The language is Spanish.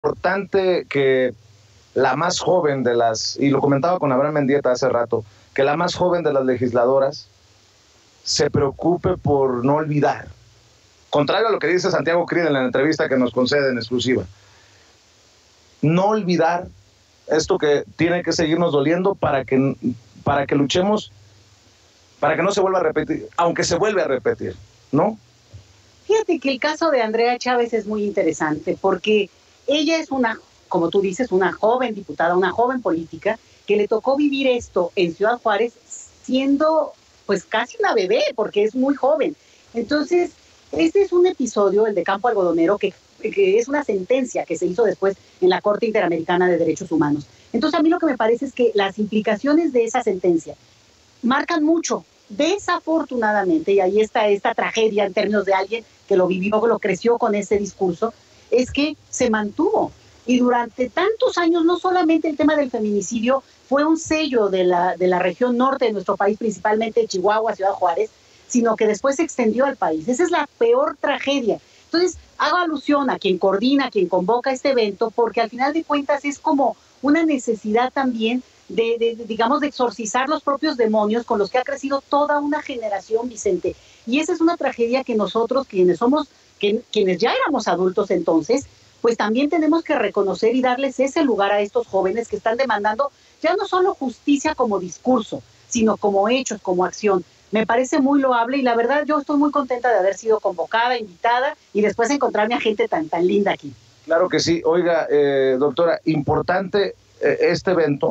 importante que la más joven de las, y lo comentaba con Abraham Mendieta hace rato, que la más joven de las legisladoras se preocupe por no olvidar. Contrario a lo que dice Santiago Krill en la entrevista que nos concede en exclusiva. No olvidar esto que tiene que seguirnos doliendo para que luchemos, para que no se vuelva a repetir, aunque se vuelve a repetir, ¿no? Fíjate que el caso de Andrea Chávez es muy interesante porque ella es una, como tú dices, una joven diputada, una joven política que le tocó vivir esto en Ciudad Juárez siendo pues casi una bebé porque es muy joven. Entonces, este es un episodio, el de Campo Algodonero, que es una sentencia que se hizo después en la Corte Interamericana de Derechos Humanos. Entonces, a mí lo que me parece es que las implicaciones de esa sentencia marcan mucho. Desafortunadamente, y ahí está esta tragedia en términos de alguien que lo vivió, que lo creció con ese discurso, es que se mantuvo. Y durante tantos años, no solamente el tema del feminicidio fue un sello de la región norte de nuestro país, principalmente Chihuahua, Ciudad Juárez, sino que después se extendió al país. Esa es la peor tragedia. Entonces, hago alusión a quien coordina, a quien convoca este evento, porque al final de cuentas es como una necesidad también digamos, de exorcizar los propios demonios con los que ha crecido toda una generación, Vicente. Y esa es una tragedia que nosotros, quienes ya éramos adultos entonces, pues también tenemos que reconocer y darles ese lugar a estos jóvenes que están demandando ya no solo justicia como discurso, sino como hechos, como acción. Me parece muy loable y la verdad yo estoy muy contenta de haber sido convocada, invitada y después encontrarme a gente tan linda aquí. Claro que sí. Oiga, doctora, importante este evento